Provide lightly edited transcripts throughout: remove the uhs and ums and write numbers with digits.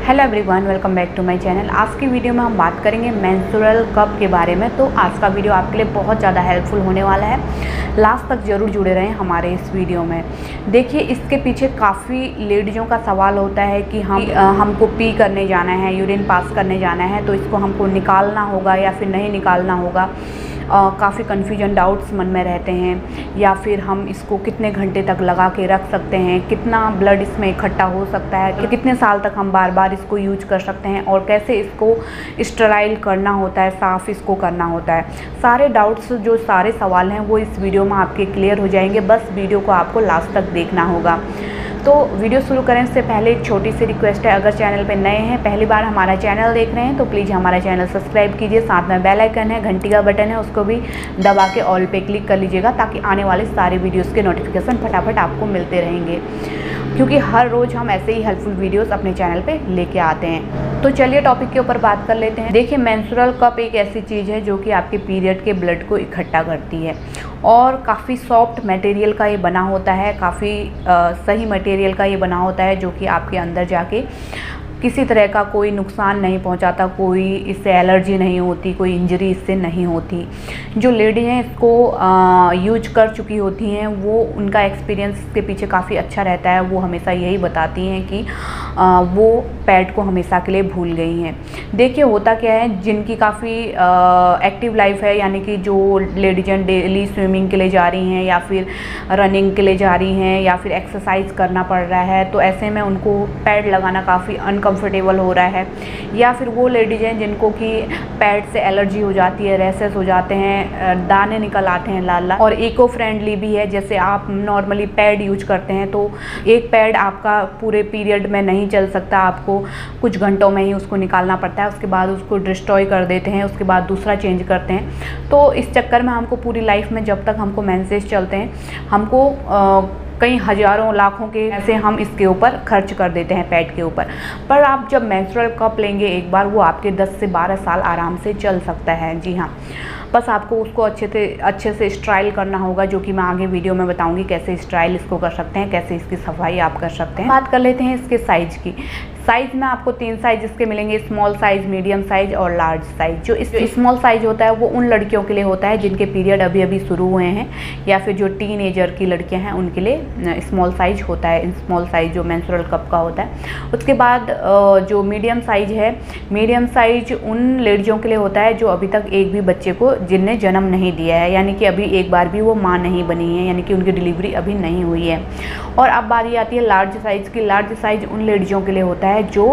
Hello everyone, welcome back to my channel. आज की video में हम बात करेंगे मेंस्ट्रुअल कप के बारे में। तो आज का वीडियो आपके लिए बहुत ज़्यादा हेल्पफुल होने वाला है। लास्ट तक ज़रूर जुड़े रहें हमारे इस वीडियो में। देखिए, इसके पीछे काफ़ी लेडीज़ों का सवाल होता है कि हमको पी करने जाना है, यूरिन पास करने जाना है, तो इसको हमको निकालना होगा या फिर नहीं निकालना होगा। काफ़ी कन्फ्यूजन, डाउट्स मन में रहते हैं। या फिर हम इसको कितने घंटे तक लगा के रख सकते हैं, कितना ब्लड इसमें इकट्ठा हो सकता है, कि कितने साल तक हम बार बार इसको यूज कर सकते हैं, और कैसे इसको स्टेराइल करना होता है, साफ़ इसको करना होता है। सारे डाउट्स, जो सारे सवाल हैं, वो इस वीडियो में आपके क्लियर हो जाएंगे। बस वीडियो को आपको लास्ट तक देखना होगा। तो वीडियो शुरू करने से पहले एक छोटी सी रिक्वेस्ट है, अगर चैनल पे नए हैं, पहली बार हमारा चैनल देख रहे हैं, तो प्लीज़ हमारा चैनल सब्सक्राइब कीजिए। साथ में बेल आइकन है, घंटी का बटन है, उसको भी दबा के ऑल पे क्लिक कर लीजिएगा, ताकि आने वाले सारे वीडियोस के नोटिफिकेशन फटाफट आपको मिलते रहेंगे, क्योंकि हर रोज़ हम ऐसे ही हेल्पफुल वीडियोस अपने चैनल पे लेके आते हैं। तो चलिए टॉपिक के ऊपर बात कर लेते हैं। देखिए, मेंस्ट्रुअल कप एक ऐसी चीज़ है जो कि आपके पीरियड के ब्लड को इकट्ठा करती है, और काफ़ी सॉफ्ट मटेरियल का ये बना होता है, काफ़ी सही मटेरियल का ये बना होता है, जो कि आपके अंदर जाके किसी तरह का कोई नुकसान नहीं पहुंचाता, कोई इससे एलर्जी नहीं होती, कोई इंजरी इससे नहीं होती। जो लेडी हैं इसको यूज कर चुकी होती हैं, वो उनका एक्सपीरियंस के पीछे काफ़ी अच्छा रहता है। वो हमेशा यही बताती हैं कि वो पैड को हमेशा के लिए भूल गई हैं। देखिए, होता क्या है, जिनकी काफ़ी एक्टिव लाइफ है, यानी कि जो लेडीजन डेली स्विमिंग के लिए जा रही हैं, या फिर रनिंग के लिए जा रही हैं, या फिर एक्सरसाइज करना पड़ रहा है, तो ऐसे में उनको पैड लगाना काफ़ी अनकंफर्टेबल हो रहा है। या फिर वो लेडीज हैं जिनको कि पैड से एलर्जी हो जाती है, रैसेस हो जाते हैं, दाने निकल आते हैं लाल लाल। और इको फ्रेंडली भी है, जैसे आप नॉर्मली पैड यूज करते हैं, तो एक पैड आपका पूरे पीरियड में नहीं चल सकता, आपको कुछ घंटों में ही उसको निकालना पड़ता है। उसके बाद उसको डिस्ट्रॉय कर देते हैं, उसके बाद दूसरा चेंज करते हैं। तो इस चक्कर में हमको पूरी लाइफ में, जब तक हमको मेंसेस चलते हैं, हमको कई हज़ारों लाखों के ऐसे हम इसके ऊपर खर्च कर देते हैं पैड के ऊपर। पर आप जब मेंस्ट्रुअल कप लेंगे एक बार, वो आपके 10 से 12 साल आराम से चल सकता है। जी हाँ, बस आपको उसको अच्छे से स्टाइल करना होगा, जो कि मैं आगे वीडियो में बताऊंगी कैसे स्टाइल इसको कर सकते हैं, कैसे इसकी सफाई आप कर सकते हैं। बात कर लेते हैं इसके साइज़ की। साइज़ में आपको 3 साइज़ इसके मिलेंगे, स्मॉल साइज़, मीडियम साइज़ और लार्ज साइज़। जो स्मॉल साइज़ होता है वो उन लड़कियों के लिए होता है जिनके पीरियड अभी अभी शुरू हुए हैं, या फिर जो टीनेजर की लड़कियां हैं, उनके लिए स्मॉल साइज़ होता है, स्मॉल साइज़ जो मेंस्ट्रुअल कप का होता है। उसके बाद जो मीडियम साइज़ है, मीडियम साइज़ उन लेडीज़ों के लिए होता है जो अभी तक एक भी बच्चे को, जिनने जन्म नहीं दिया है, यानी कि अभी एक बार भी वो माँ नहीं बनी है, यानी कि उनकी डिलीवरी अभी नहीं हुई है। और अब बारी आती है लार्ज साइज़ की। लार्ज साइज़ उन लेडीज़ों के लिए होता है जो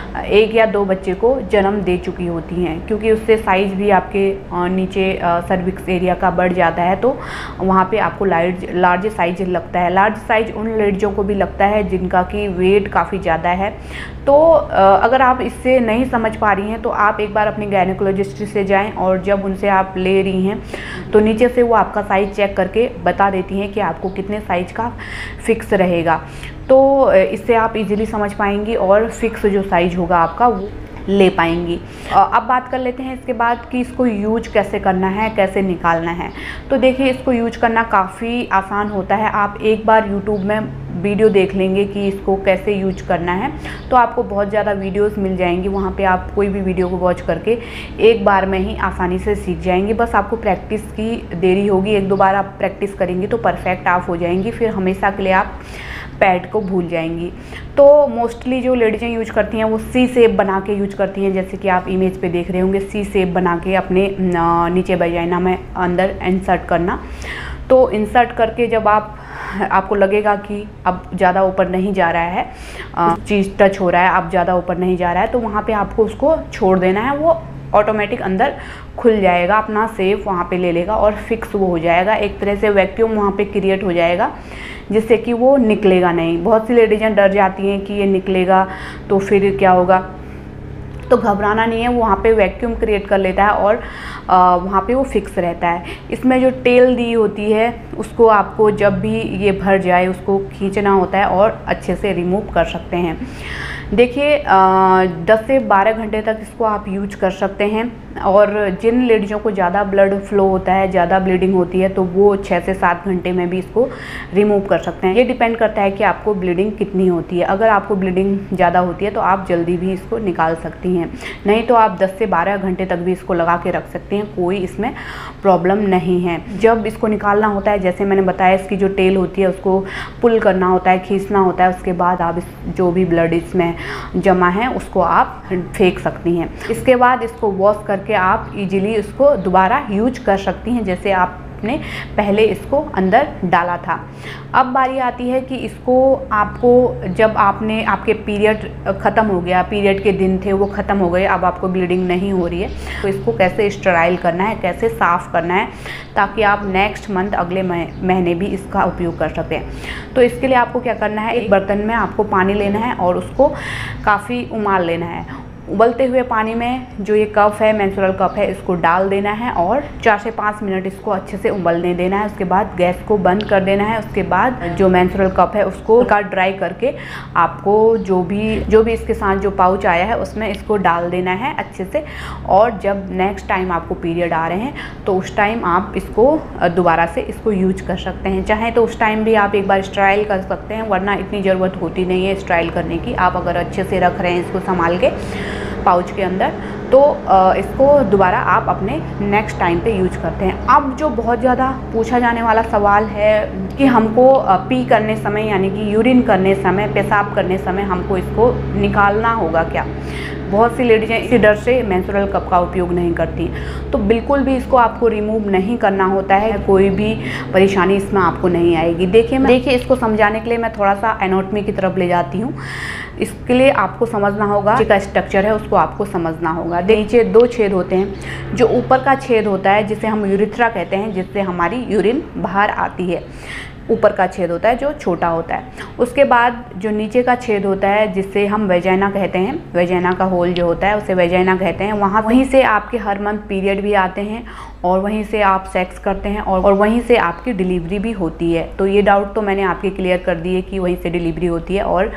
1 या 2 बच्चे को जन्म दे चुकी होती हैं, क्योंकि उससे साइज़ भी आपके नीचे सर्विक्स एरिया का बढ़ जाता है, तो वहाँ पे आपको लार्ज साइज़ लगता है। लार्ज साइज़ उन लेडीज़ों को भी लगता है जिनका कि वेट काफ़ी ज़्यादा है। तो अगर आप इससे नहीं समझ पा रही हैं, तो आप एक बार अपने गायनेकोलॉजिस्ट से जाएं, और जब उनसे आप ले रही हैं, तो नीचे से वो आपका साइज़ चेक करके बता देती हैं कि आपको कितने साइज़ का फिक्स रहेगा। तो इससे आप इजीली समझ पाएंगी, और फिक्स जो साइज़ होगा आपका वो ले पाएंगी। अब बात कर लेते हैं इसके बाद कि इसको यूज कैसे करना है, कैसे निकालना है। तो देखिए, इसको यूज करना काफ़ी आसान होता है। आप एक बार यूट्यूब में वीडियो देख लेंगे कि इसको कैसे यूज करना है, तो आपको बहुत ज़्यादा वीडियोस मिल जाएंगी। वहाँ पे आप कोई भी वीडियो को वॉच करके एक बार में ही आसानी से सीख जाएंगी। बस आपको प्रैक्टिस की देरी होगी, 1-2 बार आप प्रैक्टिस करेंगी तो परफेक्ट आप हो जाएंगी, फिर हमेशा के लिए आप पैड को भूल जाएंगी। तो मोस्टली जो लेडीज़ें यूज करती हैं वो सी शेप बना के यूज करती हैं, जैसे कि आप इमेज पे देख रहे होंगे, सी शेप बना के अपने नीचे वजाइना में अंदर इंसर्ट करना। तो इंसर्ट करके जब आपको लगेगा कि अब ज़्यादा ऊपर नहीं जा रहा है, चीज़ टच हो रहा है, अब ज़्यादा ऊपर नहीं जा रहा है, तो वहाँ पे आपको उसको छोड़ देना है। वो ऑटोमेटिक अंदर खुल जाएगा, अपना शेप वहाँ पे ले लेगा और फिक्स वो हो जाएगा। एक तरह से वैक्यूम वहाँ पे क्रिएट हो जाएगा, जिससे कि वो निकलेगा नहीं। बहुत सी लेडीज़ें डर जाती हैं कि ये निकलेगा तो फिर क्या होगा, तो घबराना नहीं है, वो वहाँ पे वैक्यूम क्रिएट कर लेता है, और वहाँ पे वो फिक्स रहता है। इसमें जो टेल दी होती है, उसको आपको जब भी ये भर जाए उसको खींचना होता है और अच्छे से रिमूव कर सकते हैं। देखिए 10 से 12 घंटे तक इसको आप यूज कर सकते हैं। और जिन लेडीज़ों को ज़्यादा ब्लड फ्लो होता है, ज़्यादा ब्लीडिंग होती है, तो वो 6 से 7 घंटे में भी इसको रिमूव कर सकते हैं। ये डिपेंड करता है कि आपको ब्लीडिंग कितनी होती है। अगर आपको ब्लीडिंग ज़्यादा होती है तो आप जल्दी भी इसको निकाल सकती हैं, नहीं तो आप 10 से 12 घंटे तक भी इसको लगा के रख सकती हैं, कोई इसमें प्रॉब्लम नहीं है। जब इसको निकालना होता है, जैसे मैंने बताया, इसकी जो टेल होती है उसको पुल करना होता है, खींचना होता है। उसके बाद आप जो भी ब्लड इसमें जमा है उसको आप फेंक सकती हैं। इसके बाद इसको वॉश करके आप इजीली इसको दोबारा यूज कर सकती हैं, जैसे आपने पहले इसको अंदर डाला था। अब बारी आती है कि इसको आपको, जब आपके पीरियड ख़त्म हो गया, पीरियड के दिन थे वो ख़त्म हो गए, अब आपको ब्लीडिंग नहीं हो रही है, तो इसको कैसे स्टेराइल करना है, कैसे साफ़ करना है, ताकि आप नेक्स्ट मंथ, अगले महीने भी इसका उपयोग कर सकते हैं। तो इसके लिए आपको क्या करना है, एक बर्तन में आपको पानी लेना है और उसको काफ़ी उबाल लेना है। उबलते हुए पानी में जो ये कप है, मेंस्ट्रुअल कप है, इसको डाल देना है और 4 से 5 मिनट इसको अच्छे से उबलने देना है। उसके बाद गैस को बंद कर देना है। उसके बाद जो मेंस्ट्रुअल कप है उसको ड्राई करके आपको जो भी इसके साथ जो पाउच आया है उसमें इसको डाल देना है अच्छे से। और जब नेक्स्ट टाइम आपको पीरियड आ रहे हैं तो उस टाइम आप इसको दोबारा से इसको यूज कर सकते हैं। चाहे तो उस टाइम भी आप एक बार स्टेराइल कर सकते हैं, वरना इतनी ज़रूरत होती नहीं है स्टेराइल करने की। आप अगर अच्छे से रख रहे हैं इसको संभाल के पाउच के अंदर, तो इसको दोबारा आप अपने नेक्स्ट टाइम पे यूज करते हैं। अब जो बहुत ज़्यादा पूछा जाने वाला सवाल है कि हमको पी करने समय, यानी कि यूरिन करने समय, पेशाब करने समय हमको इसको निकालना होगा क्या। बहुत सी लेडीज़ें इसी डर से मेंस्ट्रुअल कप का उपयोग नहीं करती। तो बिल्कुल भी इसको आपको रिमूव नहीं करना होता है, कोई भी परेशानी इसमें आपको नहीं आएगी। देखिए इसको समझाने के लिए मैं थोड़ा सा एनाटॉमी की तरफ ले जाती हूँ। इसके लिए आपको समझना होगा, का स्ट्रक्चर है उसको आपको समझना होगा। नीचे 2 छेद होते हैं। जो ऊपर का छेद होता है जिसे हम यूरिथ्रा कहते हैं, जिससे हमारी यूरिन बाहर आती है, ऊपर का छेद होता है जो छोटा होता है। उसके बाद जो नीचे का छेद होता है जिसे हम वेजाइना कहते हैं, वेजाइना का होल जो होता है उसे वेजाइना कहते हैं। वहीं से आपके हर मंथ पीरियड भी आते हैं और वहीं से आप सेक्स करते हैं और वहीं से आपकी डिलीवरी भी होती है। तो ये डाउट तो मैंने आपके क्लियर कर दिए कि वहीं से डिलीवरी होती है और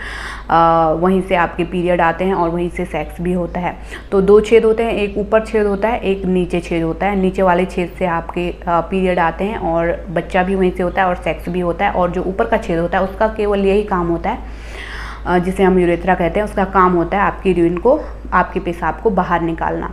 वहीं से आपके पीरियड आते हैं और वहीं से सेक्स भी होता है। तो 2 छेद होते हैं, एक ऊपर छेद होता है, एक नीचे छेद होता है। नीचे वाले छेद से आपके पीरियड आते हैं और बच्चा भी वहीं से होता है और सेक्स भी होता है। और जो ऊपर का छेद होता है उसका केवल यही काम होता है, जिसे हम यूरेथ्रा कहते हैं, उसका काम होता है आपकी यूरिन को, आपके पेशाब को बाहर निकालना।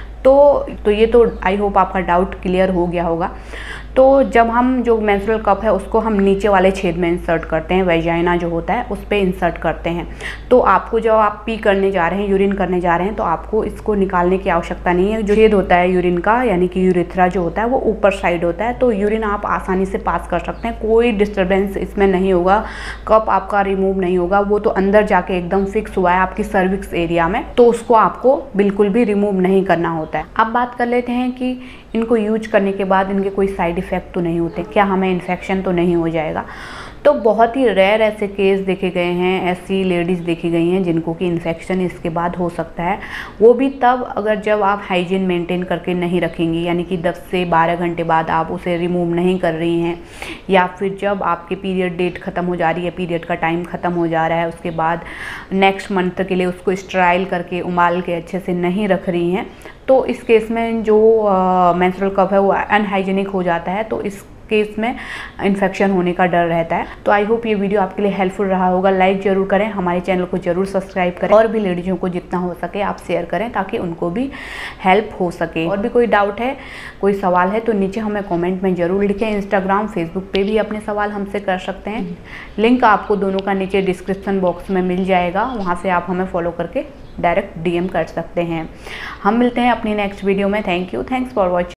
तो ये तो आई होप आपका डाउट क्लियर हो गया होगा। तो जब हम जो मेंस्ट्रुअल कप है उसको हम नीचे वाले छेद में इंसर्ट करते हैं, वेजाइना जो होता है उस पर इंसर्ट करते हैं। तो आपको जब आप पी करने जा रहे हैं, यूरिन करने जा रहे हैं, तो आपको इसको निकालने की आवश्यकता नहीं है। जो छेद होता है यूरिन का, यानी कि यूरेथ्रा जो होता है, वो ऊपर साइड होता है, तो यूरिन आप आसानी से पास कर सकते हैं, कोई डिस्टर्बेंस इसमें नहीं होगा, कप आपका रिमूव नहीं होगा। वो तो अंदर जाके एकदम फिक्स हुआ है आपकी सर्विक्स एरिया में, तो उसको आपको बिल्कुल भी रिमूव नहीं करना होता है। अब बात कर लेते हैं कि इनको यूज करने के बाद इनके कोई साइड इफ़ेक्ट तो नहीं होते, क्या हमें इन्फेक्शन तो नहीं हो जाएगा। तो बहुत ही रेयर ऐसे केस देखे गए हैं, ऐसी लेडीज़ देखी गई हैं जिनको कि इन्फेक्शन इसके बाद हो सकता है। वो भी तब अगर जब आप हाइजीन मेंटेन करके नहीं रखेंगी, यानी कि 10 से 12 घंटे बाद आप उसे रिमूव नहीं कर रही हैं, या फिर जब आपके पीरियड डेट ख़त्म हो जा रही है, पीरियड का टाइम ख़त्म हो जा रहा है, उसके बाद नेक्स्ट मंथ के लिए उसको स्टेराइल करके उबाल के अच्छे से नहीं रख रही हैं, तो इस केस में जो मेंस्ट्रुअल कप है वो अनहाइजीनिक हो जाता है। तो इस केस में इन्फेक्शन होने का डर रहता है। तो आई होप ये वीडियो आपके लिए हेल्पफुल रहा होगा। लाइक ज़रूर करें, हमारे चैनल को ज़रूर सब्सक्राइब करें और भी लेडीज़ों को जितना हो सके आप शेयर करें ताकि उनको भी हेल्प हो सके। और भी कोई डाउट है, कोई सवाल है तो नीचे हमें कमेंट में ज़रूर लिखें। इंस्टाग्राम, फेसबुक पे भी अपने सवाल हमसे कर सकते हैं। लिंक आपको दोनों का नीचे डिस्क्रिप्शन बॉक्स में मिल जाएगा, वहाँ से आप हमें फॉलो करके डायरेक्ट DM कर सकते हैं। हम मिलते हैं अपनी नेक्स्ट वीडियो में। Thank you, thanks for watching.